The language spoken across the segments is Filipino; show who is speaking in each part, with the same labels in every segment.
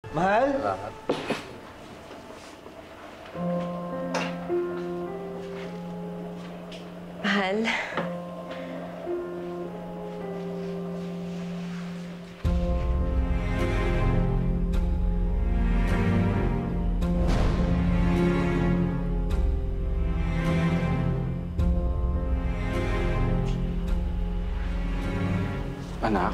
Speaker 1: Mahal?
Speaker 2: Mahal?
Speaker 3: Anak?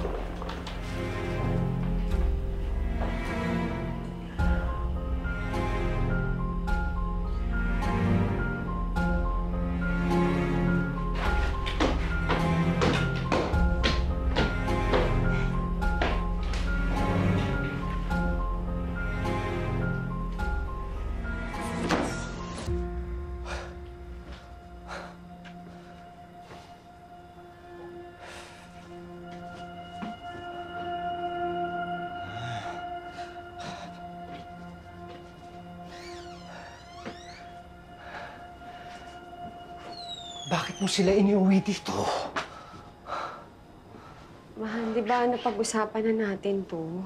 Speaker 1: Bakit mo sila iniuwi dito?
Speaker 2: Mahal, di ba napag-usapan na natin to?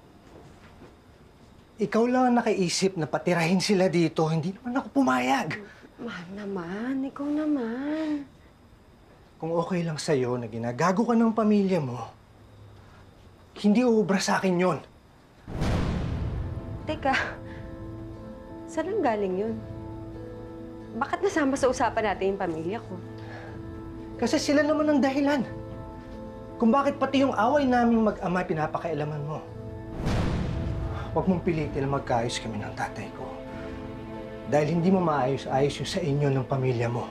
Speaker 1: Ikaw lang ang nakaisip na patirahin sila dito. Hindi naman ako pumayag.
Speaker 2: Mahal naman, ikaw naman.
Speaker 1: Kung okay lang sa'yo na ginagago ka ng pamilya mo, hindi uubra sa akin yun.
Speaker 2: Teka, saan ang galing yun? Bakit nasama sa usapan natin yung pamilya ko?
Speaker 1: Kasi sila naman ang dahilan. Kung bakit pati yung away naming mag-ama pinapakailaman mo. Huwag mong pilitin na magkaayos kami ng tatay ko. Dahil hindi mo maayos-ayos yung sa inyo ng pamilya mo.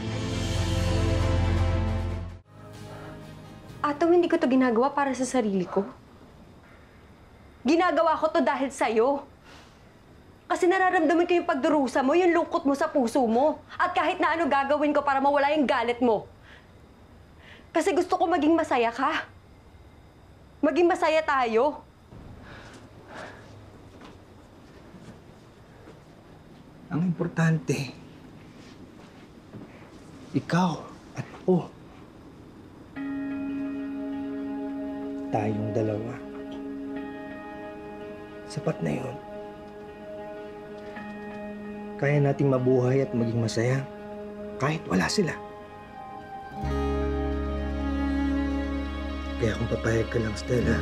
Speaker 2: Atom, hindi ko to ginagawa para sa sarili ko. Ginagawa ko to dahil sa'yo. Kasi nararamdaman ko yung pagdurusa mo, yung lungkot mo sa puso mo. At kahit na ano gagawin ko para mawala yung galit mo. Kasi gusto ko maging masaya ka. Maging masaya tayo.
Speaker 1: Ang importante, ikaw at ako. Tayong dalawa. Sapat na yun. Kaya nating mabuhay at maging masaya kahit wala sila. Kaya kung papayag ka lang, Stella,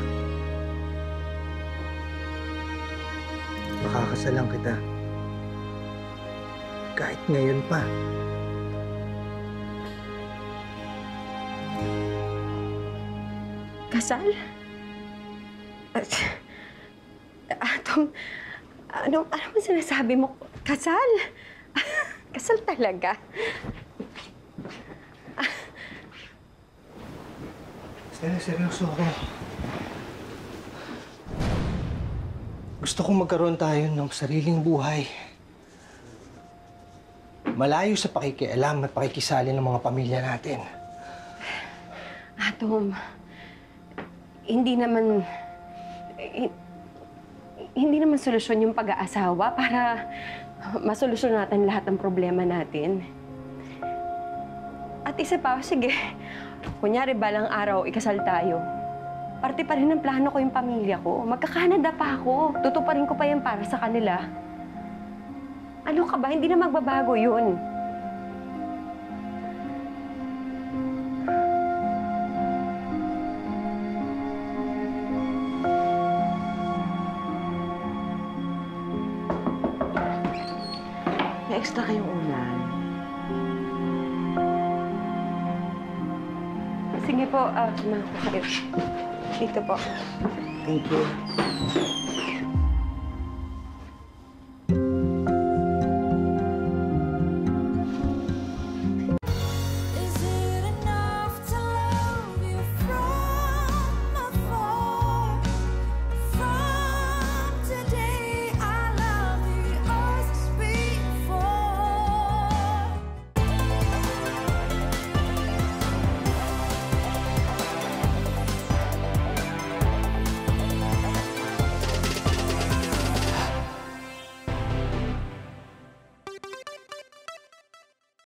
Speaker 1: makakasalang kita. Kahit ngayon pa.
Speaker 2: Kasal? Atom, ano mo sinasabi mo? Kasal? Kasal talaga?
Speaker 1: Stella, seryoso ako. Gusto kong magkaroon tayo ng sariling buhay. Malayo sa pakikialam at pakikisali ng mga pamilya natin.
Speaker 2: Atom, hindi naman solusyon yung pag-aasawa para masolusyonan lahat ng problema natin. At isa pa, sige, kunyari balang araw, ikasal tayo. Parte pa rin ng plano ko yung pamilya ko. Magka-Canada pa ako. Tutuparin ko pa yan para sa kanila. Ano ka ba? Hindi na magbabago yun.
Speaker 4: May extra kayong unan.
Speaker 2: Sige po, kumain po kayo. Dito po.
Speaker 1: Thank you.